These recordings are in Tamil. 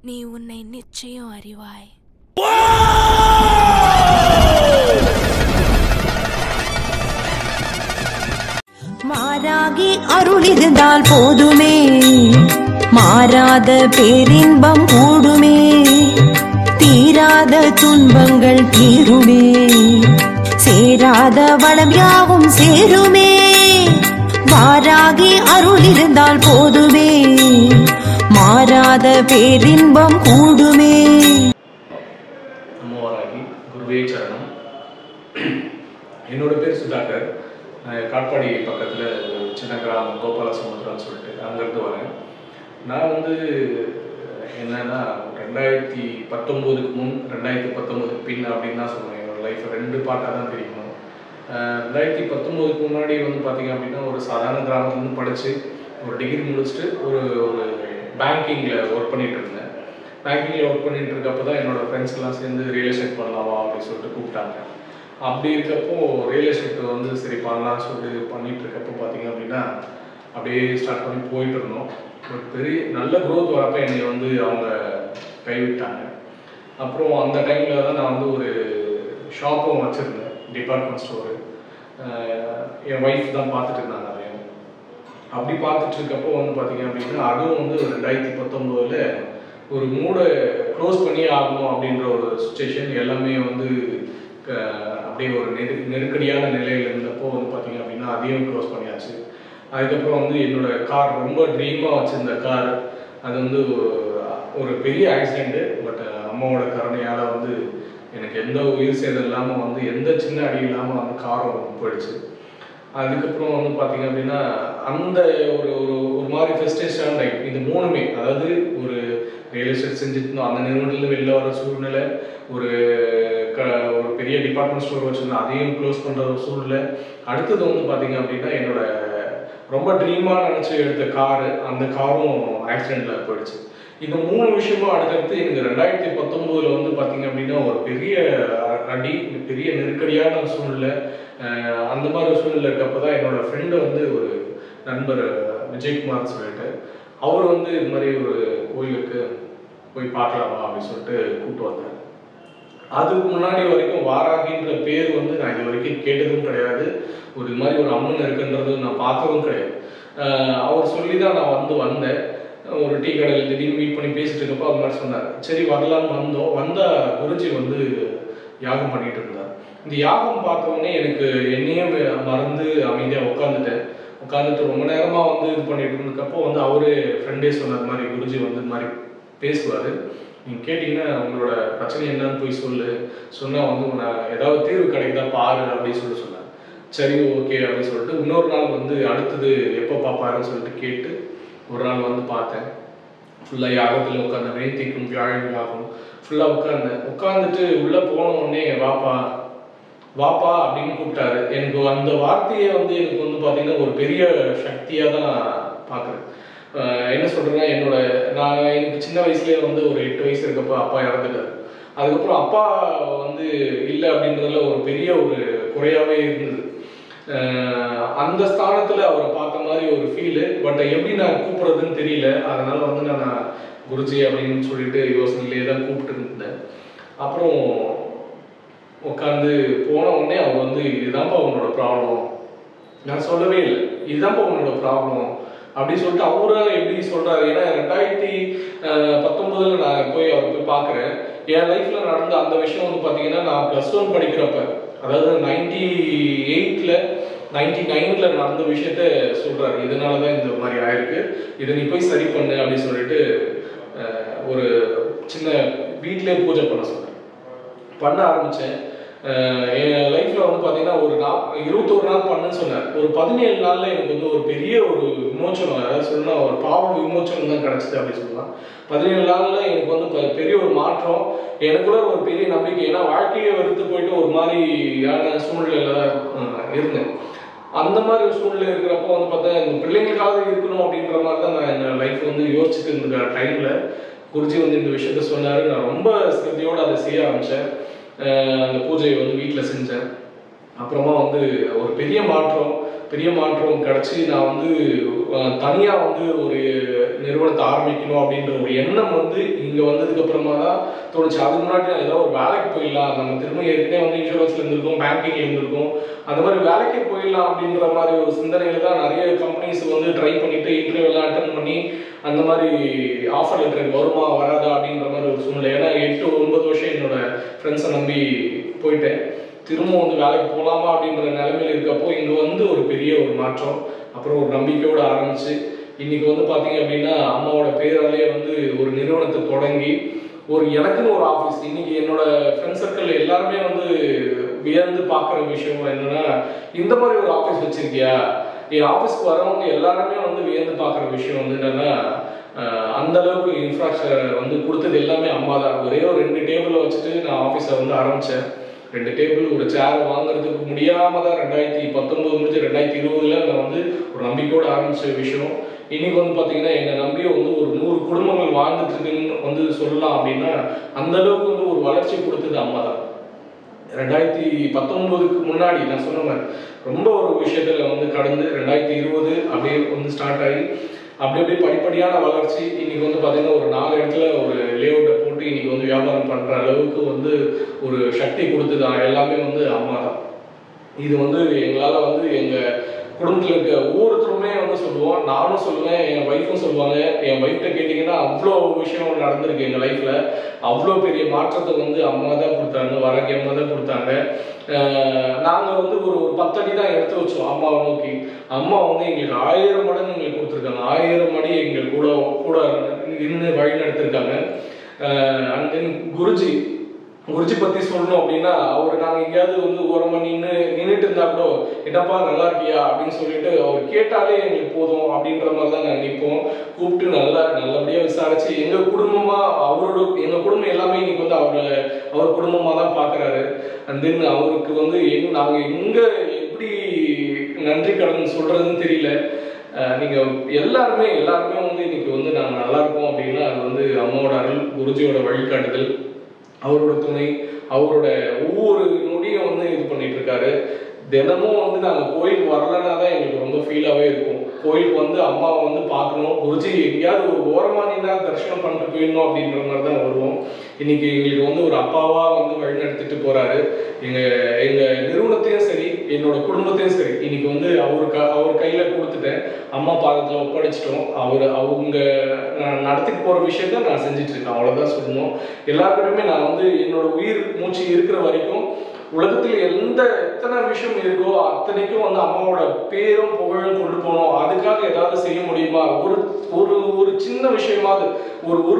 நீ உன்னை நிச்சயம் அறிவாய். மாறாகி அருள் இருந்தால் போதுமே, மாறாத பேரின்பம் கூடுமே, தீராத துன்பங்கள் தீருமே, சேராத வளம் யாவும் சேருமே. மாறாகி அருள் இருந்தால் போதுமே, மாறாத பேரின்பம் கூடுமே. அம்மவாராகி குருவே சரணம். என்னோட பேர் சுதாகர். நான் காட்பாடி பக்கத்தில் சின்ன கிராமம் கோபாலசமுத்திரம்னு சொல்லிட்டு அங்கேருந்து வரேன். நான் என்னன்னா 2019க்கு முன் 2019க்கு பின் அப்படின்னு தான் சொல்லுவேன். என்னோடய லைஃப் 2 பார்ட்டாக தான் பிரிக்கணும். 2019க்கு முன்னாடி பார்த்தீங்க அப்படின்னா ஒரு சாதாரண கிராமத்துலேருந்து படித்து ஒரு டிகிரி முடிச்சுட்டு ஒரு பேங்கிங்கில் ஒர்க் பண்ணிகிட்டு இருந்தேன். பேங்கிங்கில் ஒர்க் பண்ணிகிட்டு இருக்கப்போ தான் என்னோடய ஃப்ரெண்ட்ஸ் எல்லாம் சேர்ந்து ரியல் எஸ்டேட் பண்ணலாமா அப்படின்னு சொல்லிட்டு கூப்பிட்டாங்க. அப்படி இருக்கப்போ ரியல் எஸ்டேட் சரி பண்ணலாம்னு சொல்லிட்டு பண்ணிகிட்டு இருக்கப்போ பார்த்தீங்க அப்படின்னா அப்படியே ஸ்டார்ட் பண்ணி போயிட்டு இருந்தோம். ஒரு பெரிய நல்ல க்ரோத் வரப்போ என்னை அவங்க கைவிட்டாங்க. அப்புறம் அந்த டைமில் தான் நான் ஒரு ஷாப்பும் வச்சுருந்தேன், டிபார்ட்மெண்ட் ஸ்டோரு. என் ஒய்ஃப் தான் பார்த்துட்டு இருந்தாங்க அதையும். அப்படி பார்த்துட்டு இருக்கப்போ பார்த்தீங்க அப்படின்னா அதுவும் 2019 ஒரு மூடை க்ளோஸ் பண்ணி ஆகணும் அப்படின்ற ஒரு சுச்சுவேஷன். எல்லாமே அப்படியே ஒரு நெருக்கடியான நிலையில் இருந்தப்போ பார்த்தீங்க அப்படின்னா அதையும் க்ளோஸ் பண்ணியாச்சு. அதுக்கப்புறம் என்னோட கார், ரொம்ப ட்ரீமாக வச்சுருந்த கார், அது ஒரு பெரிய ஆக்சிடெண்ட்டு. பட் அம்மாவோட கருணையால் எனக்கு எந்த உயிர் சேதம் இல்லாமல் எந்த சின்ன அடி இல்லாமல் காரும் போயிடுச்சு. அதுக்கப்புறம் பார்த்தீங்க அப்படின்னா அந்த ஒரு ஒரு மாதிரி ஃபெஸ்டேஷன் டைம். இது 3மே, அதாவது ஒரு ரியல் எஸ்டேட் செஞ்சுட்டு இருந்தோம், அந்த நிறுவனத்துலேருந்து வெளில வர சூழ்நிலை, ஒரு பெரிய டிபார்ட்மெண்ட் ஸ்டோர் வச்சுருந்தோம், அதையும் க்ளோஸ் பண்ணுற ஒரு சூழ்நிலை. அடுத்தது பார்த்தீங்க அப்படின்னா என்னோட ரொம்ப ட்ரீமாக நினச்சி எடுத்த காரு, அந்த காரும் ஆக்சிடெண்ட்டில் போயிடுச்சு. இந்த 3 விஷயமும் அடுத்தடுத்து எனக்கு 2019 பார்த்தீங்க அப்படின்னா ஒரு பெரிய அடி, பெரிய நெருக்கடியான சூழ்நிலை. அந்த மாதிரி ஒரு சூழ்நிலை இருக்கப்போ தான் என்னோட ஃப்ரெண்டு ஒரு நண்பர் விஜயகுமார் சொல்லிட்டு அவர் இது மாதிரி ஒரு கோயிலுக்கு போய் பார்க்கலாமா அப்படின்னு சொல்லிட்டு கூப்பிட்டு வந்தார். அதுக்கு முன்னாடி வரைக்கும் வாராகின்ற பேர் நான் இது வரைக்கும் கேட்டதும் கிடையாது. இது மாதிரி ஒரு அம்மன் இருக்குன்றது நான் பார்த்ததும் கிடையாது. அவர் சொல்லி தான் நான் வந்தேன். ஒரு டீ கடையில் திடீர்னு மீட் பண்ணி பேசிட்டு இருக்கப்போ அது மாதிரி சொன்னார். சரி வரலான்னு வந்தால் குருஜி யாகம் பண்ணிட்டு இருந்தார். இந்த யாகம் பார்த்தோன்னே எனக்கு என்னையும் மறந்து அமைதியாக உட்காந்துட்டு ரொம்ப நேரமாக இது பண்ணிட்டு இருந்தப்போ அவரு ஃப்ரெண்டே சொன்னார் மாதிரி குருஜி இது மாதிரி பேசுவார், நீங்கள் கேட்டிங்கன்னா உங்களோட பிரச்சனை என்னன்னு போய் சொன்னால் நான் ஏதாவது தீர்வு கிடைக்குதா பாரு அப்படின்னு சொன்னார். சரி ஓகே அப்படின்னு சொல்லிட்டு இன்னொரு நாள் அடுத்தது எப்போ பார்ப்பாருன்னு சொல்லிட்டு கேட்டு ஒரு நாள் பார்த்தேன். ஃபுல்லாக யாகத்தில் உட்காந்து வேத்திக்கும் வியாழன் யாகம் ஃபுல்லாக உட்காந்துட்டு உள்ளே போன உடனே வாப்பா அப்படின்னு கூப்பிட்டாரு. எனக்கு அந்த வார்த்தையை எனக்கு பார்த்தீங்கன்னா ஒரு பெரிய சக்தியாக தான் பார்க்குறேன். என்ன சொல்கிறேன்னா எனக்கு சின்ன வயசுலேயே ஒரு 8 வயசு இருக்கப்போ அப்பா இறந்துட்டார். அதுக்கப்புறம் அப்பா இல்லை அப்படின்றதுல ஒரு பெரிய ஒரு குறையாகவே இருந்தது. அந்த ஸ்தானத்தில் அவரை பார்த்த மாதிரி ஒரு ஃபீலு. பட் எப்படி நான் கூப்பிட்றதுன்னு தெரியல. அதனால் நான் குருஜி அப்படின்னு சொல்லிட்டு யோசனையிலே தான் கூப்பிட்டு இருந்தேன். அப்புறம் உட்காந்து போன உடனே அவர் இதுதான்ப்பா உன்னோட ப்ராப்ளம், நான் சொல்லவே இல்லை, இதுதான்ப்பா உன்னோட ப்ராப்ளம் அப்படின்னு சொல்லிட்டு அவராக எப்படி சொல்கிறாரு. ஏன்னா 2019 நான் அவரை போய் பார்க்குறேன். என் லைஃப்பில் நடந்த அந்த விஷயம் பார்த்தீங்கன்னா நான் +1 படிக்கிறப்ப, அதாவது 99ல் நடந்த விஷயத்த சொல்கிறாரு. இதனால தான் இந்த மாதிரி ஆயிருக்கு, இதை நீ போய் சரி பண்ணு அப்படின்னு சொல்லிட்டு ஒரு சின்ன வீட்டிலே பூஜை பண்ண ஆரம்பித்தேன். என் லைஃப்பில் பார்த்தீங்கன்னா ஒரு 21 நாள் பண்ணுன்னு சொன்னார். ஒரு 17 நாளில் எனக்கு ஒரு பெரிய ஒரு விமோச்சனம், அதாவது சொல்லணும் ஒரு பாவ விமோச்சனம் தான் கிடச்சிது அப்படின்னு சொல்லலாம். 17 நாளில் எனக்கு பெரிய ஒரு மாற்றம், எனக்குள்ள ஒரு பெரிய நம்பிக்கை. ஏன்னா வாழ்க்கையை வெறுத்து போயிட்டு ஒரு மாதிரியான சூழ்நிலையில் தான் இருந்தேன். அந்த மாதிரி ஒரு சூழ்நிலை இருக்கிறப்போ பார்த்தா இந்த பிள்ளைங்களுக்காக இருக்கணும் அப்படின்ற மாதிரி தான் நான் என் லைஃப் யோசிச்சுட்டு இருந்த டைமில் குருஜி இந்த விஷயத்த சொன்னார். நான் ரொம்ப ஸ்ரத்தையோடு அதை செய்ய ஆரம்பித்தேன். அந்த பூஜையை வீட்டில் செஞ்சேன். அப்புறமா ஒரு பெரிய மாற்றம் கிடச்சி நான் தனியாக ஒரு நிறுவனத்தை ஆரம்பிக்கணும் அப்படின்ற ஒரு எண்ணம் வந்து இங்கே வந்ததுக்கு அப்புறமா தான் தோணுச்சு. அதுக்கு முன்னாடி நான் ஏதோ ஒரு வேலைக்கு போயிடலாம், நம்ம திரும்ப ஏற்கனவே வந்து இன்சூரன்ஸ்ல இருந்திருக்கோம், பேங்கிங்ல இருந்திருக்கோம், அந்த மாதிரி வேலைக்கு போயிடலாம் அப்படின்ற மாதிரி ஒரு சிந்தனையில தான் நிறைய கம்பெனிஸ் வந்து ட்ரை பண்ணிட்டு இன்டர்வியூலாம் அட்டன் பண்ணி அந்த மாதிரி ஆஃபர் லெட்டர் வருமா வராதா அப்படின்ற மாதிரி ஒரு சூழ்நிலை. ஏன்னா 8-9 வருஷம் என்னோட ஃப்ரெண்ட்ஸை நம்பி போயிட்டேன். திரும்ப வந்து வேலைக்கு போகலாமா அப்படின்ற நிலைமையில் இருக்கப்போ இங்கே வந்து ஒரு பெரிய ஒரு மாற்றம், அப்புறம் ஒரு நம்பிக்கையோடு ஆரம்பிச்சு இன்னைக்கு வந்து பார்த்தீங்க அப்படின்னா அம்மாவோட பேராலேயே வந்து ஒரு நிறுவனத்தை தொடங்கி ஒரு எனக்குன்னு ஒரு ஆஃபீஸ். இன்னைக்கு என்னோட ஃப்ரெண்ட் சர்க்கிள் எல்லாருமே வந்து வியந்து பார்க்குற விஷயம் என்னன்னா, இந்த மாதிரி ஒரு ஆஃபீஸ் வச்சிருக்கியா, என் ஆஃபீஸ்க்கு வரவங்க எல்லாருமே வந்து வியந்து பார்க்குற விஷயம் வந்து என்னன்னா, அந்த அளவுக்கு இன்ஃப்ராஸ்ட்ரக்சர் வந்து கொடுத்தது எல்லாமே அம்மா தான். ஒரே ஒரு 2 டேபிளை வச்சுட்டு நான் ஆஃபீஸை வந்து ஆரம்பித்தேன். 2 டேபிள் ஒரு சேர் வாங்குறதுக்கு முடியாம தான் 2019 முடிஞ்சு 2020ல் நான் வந்து ஒரு நம்பிக்கையோடு ஆரம்பிச்ச விஷயம். இன்னைக்கு வந்து பார்த்தீங்கன்னா என்னை நம்பி வந்து ஒரு 100 குடும்பங்கள் வாழ்ந்துட்டு இருக்குன்னு வந்து சொல்லலாம். அப்படின்னா அந்த அளவுக்கு வந்து ஒரு வளர்ச்சி கொடுத்தது அம்மா தான். 2019க்கு முன்னாடி நான் சொன்ன மாதிரி ரொம்ப ஒரு விஷயத்துல வந்து கடந்து 2020 அப்படியே வந்து ஸ்டார்ட் ஆகி அப்படியே படிப்படியான வளர்ச்சி. இன்னைக்கு வந்து பார்த்தீங்கன்னா ஒரு 4 இடத்துல ஒரு லேஅவுட்டை போட்டு இன்னைக்கு வந்து வியாபாரம் பண்ணுற அளவுக்கு வந்து ஒரு சக்தி கொடுத்தது எல்லாமே வந்து அம்மா தான். இது வந்து எங்களால் வந்து எங்கள் குடும்பத்தில் இருக்க ஒவ்வொருத்தருமே வந்து சொல்லுவோம், நானும் சொல்லுவேன், என் ஒய்ஃபும் சொல்லுவாங்க. என் ஒய்ஃப்கிட்ட கேட்டிங்கன்னா அவ்வளோ விஷயம் நடந்திருக்கு எங்கள் லைஃப்பில். அவ்வளோ பெரிய மாற்றத்தை வந்து அம்மா தான் கொடுத்தாங்க, வரக்கு அம்மா தான் கொடுத்தாங்க. நாங்கள் வந்து ஒரு 10 அடி தான் எடுத்து வச்சோம் அம்மாவை நோக்கி. அம்மா வந்து எங்களுக்கு 1000 மடங்கு எங்களுக்கு கொடுத்துருக்காங்க, 1000 மடி எங்களுக்கு கூட இருந்து வழி நடத்திருக்காங்க. அண்ட் தென் குருஜி பற்றி சொல்லணும் அப்படின்னா, அவர் நாங்கள் எங்கேயாவது வந்து ஓரமாக நின்றுட்டு இருந்தா கூட என்னப்பா நல்லா இருக்கியா அப்படின்னு சொல்லிட்டு அவர் கேட்டாலே எங்களுக்கு போதும் அப்படின்ற மாதிரி தான் நாங்கள் நிற்போம். கூப்பிட்டு நல்லபடியாக விசாரிச்சு எங்கள் குடும்பமாக எங்கள் குடும்பம் எல்லாமே இன்னைக்கு வந்து அவர் குடும்பமாக தான் பார்க்குறாரு. அண்ட் தென் அவருக்கு வந்து நாங்கள் எங்கே எப்படி நன்றி கடன் சொல்கிறதுன்னு தெரியல. நீங்கள் எல்லாருமே வந்து இன்னைக்கு வந்து நாங்கள் நல்லா இருக்கோம் அப்படின்னா அது வந்து அம்மாவோட அருள், குருஜியோட வழிகாட்டுதல், அவரோட துணை, அவரோட ஒவ்வொரு நொடியும் வந்து இது பண்ணிட்டு இருக்காரு. தினமும் வந்து நாங்கள் கோயிலுக்கு வரலன்னா தான் எங்களுக்கு ரொம்ப ஃபீலாகவே இருக்கும். கோயிலுக்கு வந்து அம்மாவை வந்து பார்க்கணும், குருஜி எங்கேயாவது ஒரு ஓரமாக நின்னா தரிசனம் பண்ணிட்டு போயிடணும் அப்படின்ற மாதிரி தான் வருவோம். இன்னைக்கு எங்களுக்கு வந்து ஒரு அப்பாவாக வந்து வழிநடத்திட்டு போறாரு. எங்கள் நிறுவனத்தையும் சரி என்னோட குடும்பத்தையும் சரி இன்னைக்கு வந்து அவர் கையில் கொடுத்துட்டேன், அம்மா பாதத்தில் ஒப்படைச்சிட்டோம். அவங்க நான் நடத்திட்டு போகிற விஷயத்த நான் செஞ்சுட்டு இருக்கேன், அவ்வளோதான் சொல்லணும். எல்லாருக்குமே நான் வந்து என்னோட உயிர் மூச்சு இருக்கிற வரைக்கும் உலகத்தில் எத்தனை விஷயம் இருக்கோ அத்தனைக்கும் வந்து அம்மாவோட பேரும் புகழும் கொண்டு போகணும். அதுக்காக ஏதாவது செய்ய முடியுமா, ஒரு சின்ன விஷயமாவது ஒரு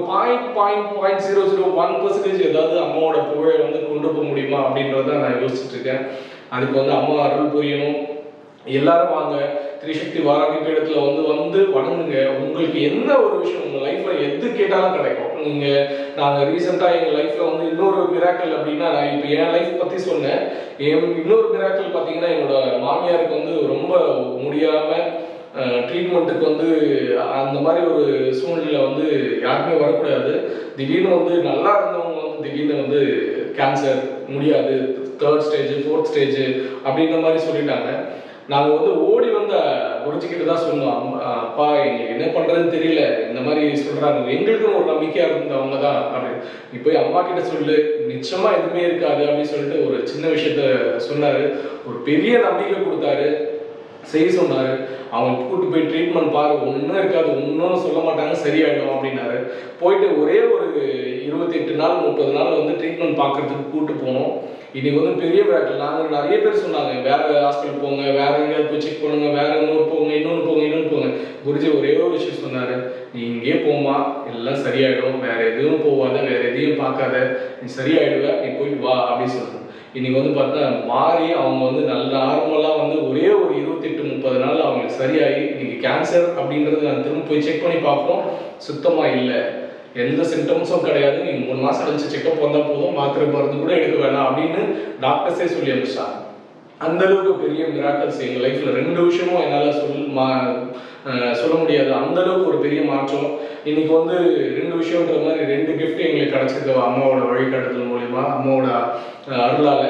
0.001% ஏதாவது அம்மாவோட புகழை வந்து கொண்டு போக முடியுமா அப்படின்றத நான் யோசிச்சுட்டு இருக்கேன். அதுக்கு வந்து அம்மா அருள் புரியணும். எல்லாரும் வாங்க, திரிசக்தி வாராகி பீடத்துல வந்து வணங்குங்க. உங்களுக்கு என்ன ஒரு விஷயம் உங்க லைஃப்ல எது கேட்டாலும் கிடைக்கும். நாங்க ரீசெண்டா எங்க லைஃப்ல வந்து இன்னொரு மிராக்கல் அப்படின்னா, நான் இப்போ என் லைஃப் பத்தி சொன்னேன். இன்னொரு மிராக்கல் பாத்தீங்கன்னா, என்னோட மாமியாருக்கு வந்து ரொம்ப முடியாம ட்ரீட்மெண்ட்டுக்கு வந்து அந்த மாதிரி ஒரு சூழ்நிலை வந்து யாருமே வரக்கூடாது. திடீர்னு வந்து நல்லா இருந்தவங்க வந்து திடீர்னு வந்து கேன்சர், முடியாது, 3rd ஸ்டேஜ் 4th ஸ்டேஜ் அப்படின்ற மாதிரி சொல்லிட்டாங்க. நாங்கள் வந்து ஓடி வந்த குருஜிக்கிட்ட தான் சொன்னோம், அப்பா எங்களுக்கு என்ன பண்ணுறதுன்னு தெரியல, இந்த மாதிரி சொல்கிறாங்க, எங்களுக்குன்னு ஒரு நம்பிக்கையாக இருந்தவங்க தான் அப்படின்னு. நீ போய் அம்மா கிட்ட சொல்லு, நிச்சயமாக எதுவுமே இருக்காது அப்படின்னு சொல்லிட்டு ஒரு சின்ன விஷயத்த சொன்னார். ஒரு பெரிய நம்பிக்கை கொடுத்தாரு, செய்ய சொன்னார். அவங்க கூப்பிட்டு போய் ட்ரீட்மெண்ட் பாரு, ஒன்றும் இருக்காது, ஒன்றும் சொல்ல மாட்டாங்க, சரியாயிடும் அப்படின்னாரு. போயிட்டு ஒரே ஒரு 28 நாள் 30 நாள் வந்து ட்ரீட்மெண்ட் பார்க்கறதுக்கு கூப்பிட்டு போனோம். இன்னைக்கு வந்து பெரிய மிராக்கிள். நாங்கள் நிறைய பேர் சொன்னாங்க, வேற ஹாஸ்பிட்டல் போங்க, வேற எங்கேயாவது போய் செக் பண்ணுங்க, வேற இன்னொன்று போங்க. குருஜி ஒரே ஒரு விஷயம் சொன்னாரு, நீ இங்கே போமா, எல்லாம் சரியாயிடும், வேற எதுவும் போவாத, வேற எதையும் பார்க்காத, நீ சரியாயிடுவ, நீ போயிட்டு வா அப்படின்னு சொல்றாங்க. இன்னைக்கு வந்து பார்த்தா மாறி அவங்க வந்து நல்ல நார்மலாக வந்து ஒரே ஒரு 28-30 நாள் அவங்களுக்கு சரியாகி இன்னைக்கு கேன்சர் அப்படின்றது நான் திரும்ப போய் செக் பண்ணி பார்ப்போம், சுத்தமாக இல்லை, எந்த சிம்டம்ஸும் கிடையாது, நீங்கள் 3 மாதம் கழிச்சு செக்அப் வந்தால் போதும், மாத்திரை மருந்து கூட எடுக்க வேணாம் அப்படின்னு டாக்டர்ஸே சொல்லி அனுப்பிச்சாங்க. அந்த அளவுக்கு பெரிய மிராக்கல்ஸ் எங்கள் லைஃப்பில் 2 விஷயமும் என்னால் சொல்ல முடியாது. அந்த அளவுக்கு ஒரு பெரிய மாற்றம். இன்னைக்கு வந்து 2 விஷயம்ன்ற மாதிரி 2 கிஃப்ட் எங்களுக்கு கிடைச்சிருக்கு அம்மாவோட வழிகாட்டுதல் மூலிமா, அம்மாவோட அருளால்.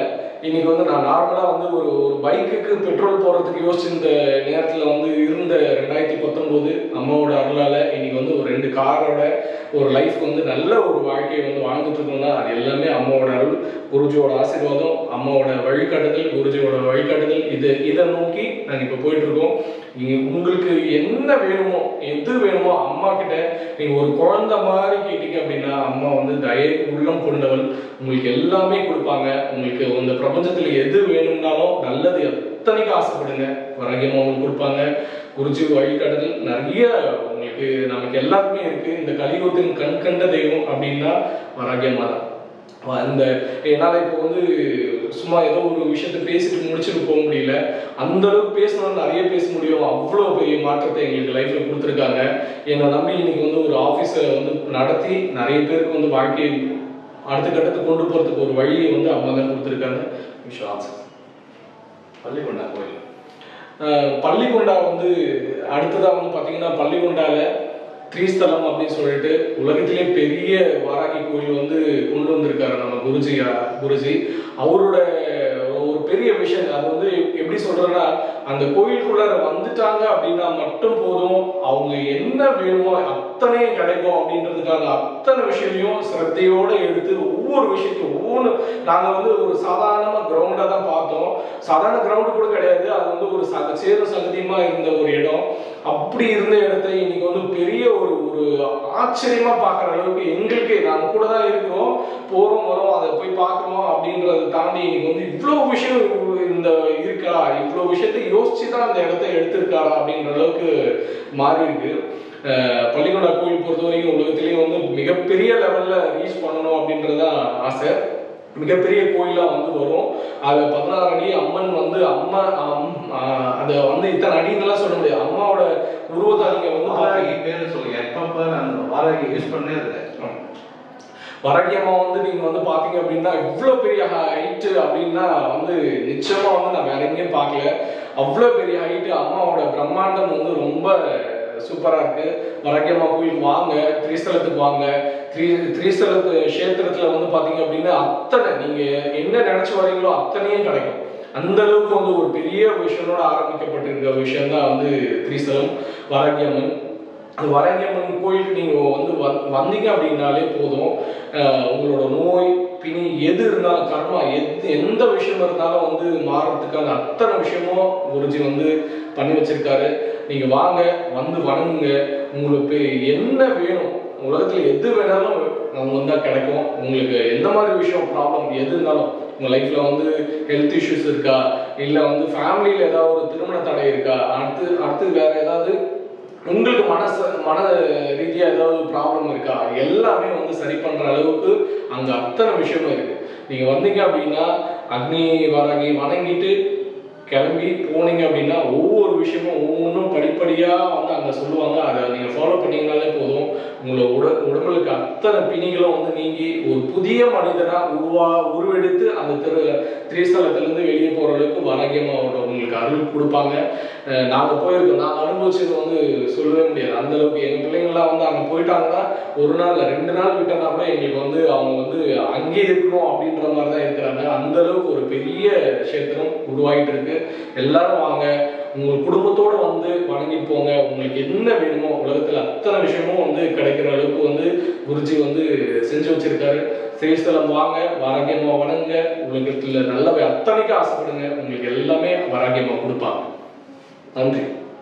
இன்னைக்கு வந்து நான் நார்மலாக வந்து ஒரு பைக்குக்கு பெட்ரோல் போடுறதுக்கு யோசிச்சிருந்த நேரத்தில் வந்து இருந்த 2019 அம்மாவோட அருளால் இன்னைக்கு வந்து ஒரு 2 காரோட ஒரு லைஃப் வந்து நல்ல ஒரு வாழ்க்கையை வந்து வாழ்ந்துட்டு இருக்கோம்னா அது எல்லாமே அம்மாவோட அருள், குருஜியோட ஆசீர்வாதம், அம்மாவோட வழிகாட்டுதல், குருஜியோட வழிகாட்டுதல். இதை நோக்கி நாங்கள் இப்போ போயிட்டு இருக்கோம். உங்களுக்கு என்ன வேணுமோ, எது வேணுமோ அம்மா கிட்ட நீங்க ஒரு குழந்தை மாதிரி கேட்டீங்க அப்படின்னா அம்மா வந்து தயை உள்ளம் கொண்டவள், உங்களுக்கு எல்லாமே கொடுப்பாங்க. உங்களுக்கு இந்த பிரபஞ்சத்துல எது வேணும்னாலும் நல்லது எத்தனைக்கு ஆசைப்படுங்க, வராகியமா உங்களுக்கு கொடுப்பாங்க. குருஜி வழிகாட்டுதல் நிறைய உங்களுக்கு நமக்கு எல்லாருமே இருக்கு. இந்த கலியுகத்தின் கண் கண்ட தெய்வம் அப்படின்னா வராகியமா தான். அந்த என்னால் இப்போ வந்து சும்மா ஏதோ ஒரு விஷயத்த பேசிட்டு முடிச்சுட்டு போக முடியல. அந்த அளவுக்கு பேசணும்னு நிறைய பேச முடியும். அவ்வளோ பெரிய மாற்றத்தை எங்களுக்கு லைஃப்ல கொடுத்துருக்காங்க. என்னை நம்பி இன்னைக்கு வந்து ஒரு ஆஃபீஸை வந்து நடத்தி நிறைய பேருக்கு வந்து வாழ்க்கையை அடுத்த கட்டத்துக்கு கொண்டு போறதுக்கு ஒரு வழியை வந்து அம்மா தான் கொடுத்துருக்காங்க. பள்ளிகொண்டா கோயில், பள்ளிகொண்டா வந்து அடுத்ததா வந்து பாத்தீங்கன்னா பள்ளிகொண்டால திரிஸ்தலம் அப்படின்னு சொல்லிட்டு உலகத்திலே பெரிய வாராகி கோயில் வந்து கொண்டு வந்திருக்காரு நம்ம குருஜி. அவரோட ஒரு பெரிய விஷயம் அது வந்து எப்படி சொல்றேன்னா, அந்த கோயிலுக்குள்ள வந்துட்டாங்க அப்படின்னா மட்டும் போதும், அவங்க என்ன வேணுமோ அத்தனையும் கிடைக்கும் அப்படின்றதுக்காக அத்தனை விஷயத்தையும் சிரத்தையோட எடுத்து ஒவ்வொரு விஷயத்தையும் ஒவ்வொன்று நாங்க வந்து ஒரு சாதாரணமா கிரவுண்டா தான் பார்த்தோம். சாதாரண கிரவுண்டு கூட கிடையாது, அது வந்து ஒரு சேரும் சகதியுமா இருந்த ஒரு இடம். அப்படி இருந்த இடத்த இன்னைக்கு வந்து பெரிய ஒரு ஆச்சரியமா பாக்குற அளவுக்கு எங்களுக்கே, நாங்க கூட தான் இருக்கிறோம், போறோம் வரோம், அதை போய் பாக்குறோம் அப்படின்றத தாண்டி இன்னைக்கு வந்து இவ்வளவு விஷயம் இந்த இருக்கா, இவ்வளவு விஷயத்தை யோசிச்சுதான் அந்த இடத்த எடுத்திருக்காரா அப்படின்ற அளவுக்கு மாறி இருக்கு. பள்ளிகொண்டா கோயில் பொறுத்த வரைக்கும் உலகத்திலேயே வந்து மிகப்பெரிய லெவல்ல ரீச் பண்ணணும் அப்படின்றதான் ஆசை. மிகப்பெரிய கோயிலா வந்து வரும். அது 16 அடி அம்மன் வந்து அம்மா அதை வந்து இத்தனை அடிங்கெல்லாம் சொல்ல முடியாது. அம்மாவோட உருவத்தை நீங்க வந்து வாராகி பேரு சொல்லுங்க. எப்ப அந்த வாராகி யூஸ் பண்ணே இல்லை. வாராகி அம்மா வந்து நீங்க வந்து பாத்தீங்க அப்படின்னா இவ்வளவு பெரிய ஹைட்டு அப்படின்னா வந்து நிச்சயமா வந்து நான் வேற எங்கேயும் பார்க்கல. அவ்வளவு பெரிய ஹைட்டு, அம்மாவோட பிரம்மாண்டம் வந்து ரொம்ப சூப்பரா இருக்கு. வாராகி அம்மா கோயில் வாங்க, திரிஸ்தலத்துக்கு வாங்க. திரிஸ்தலத்து கஷேத்திரத்துல வந்து பாத்தீங்க அப்படின்னா அத்தனை நீங்க என்ன நினைச்சு வரீங்களோ அத்தனையும் கிடைக்கும். அந்த அளவுக்கு வந்து ஒரு பெரிய விஷயத்தோட ஆரம்பிக்கப்பட்டிருக்க விஷயம் தான் வந்து திரிஸ்தலம் வாராகி அம்மன். அந்த வாராகி அம்மன் கோயிலுக்கு நீங்க வந்து வந்தீங்க அப்படின்னாலே போதும், உங்களோட நோய் பிணி எது இருந்தாலும், கர்மா எந்த விஷயம் இருந்தாலும் வந்து மாறுறதுக்கான அத்தனை விஷயமும் குருஜி வந்து பண்ணி வச்சிருக்காரு. நீங்க வாங்க, வந்து வணங்குங்க. உங்களுக்கு என்ன வேணும், உலகத்துல எது வேணாலும் நம்ம வந்தா கிடைக்கும். உங்களுக்கு எந்த மாதிரி விஷயம் ப்ராப்ளம் எது இருந்தாலும், உங்க லைஃப்ல வந்து ஹெல்த் இஷ்யூஸ் இருக்கா, இல்ல வந்து ஃபேமிலியில ஏதாவது ஒரு திருமண தடை இருக்கா, அடுத்து வேற ஏதாவது உங்களுக்கு மன ரீதியா ஏதாவது ப்ராப்ளம் இருக்கா, எல்லாமே வந்து சரி பண்ற அளவுக்கு அங்க அத்தனை விஷயமும் இருக்கு. நீங்க வந்தீங்க அப்படின்னா அக்னி வாராகி வணங்கிட்டு கிளம்பி போனீங்க அப்படின்னா ஒவ்வொரு விஷயமும் ஒவ்வொன்றும் படிப்படியா வந்து அங்க சொல்லுவாங்க. அதை நீங்க ஃபாலோ பண்ணீங்கனாலே போதும், உங்களோட உடம்புக்கு அத்தனை பிணிகளும் வந்து நீங்கி ஒரு புதிய மனிதனா உருவெடுத்து அந்த திரிஸ்தலத்திலிருந்து வெளியே போற அளவுக்கு வாராகி அம்மா உங்களுக்கு அருள் கொடுப்பாங்க. நாங்க போயிருக்கோம், நாங்க அனுபவிச்சது வந்து சொல்லவே முடியாது. அந்த அளவுக்கு எங்க பிள்ளைங்களாம் வந்து அங்க போயிட்டாங்கன்னா 1 நாள் 2 நாள் விட்டனா கூட எங்களுக்கு வந்து அவங்க வந்து அங்கே இருக்கணும் அப்படின்ற மாதிரி தான் இருக்கிறாங்க. அந்த அளவுக்கு ஒரு பெரிய கஷேத்திரம் உருவாகிட்டு இருக்கு. எல்லாரும் வாங்க, உங்க குடும்பத்தோட வந்து வணங்கிட்டு போங்க. உங்களுக்கு என்ன வேணுமோ உலகத்துல அத்தனை விஷயமும் வந்து கிடைக்கிற அளவுக்கு வந்து குருஜி வந்து செஞ்சு வச்சிருக்காரு. திரிஸ்தலம் வாங்க, வாராகி அம்மா வணங்குங்க. உலகத்துல நல்லவை அத்தனைக்கு ஆசைப்படுங்க, உங்களுக்கு எல்லாமே வாராகி அம்மா கொடுப்பாங்க. நன்றி.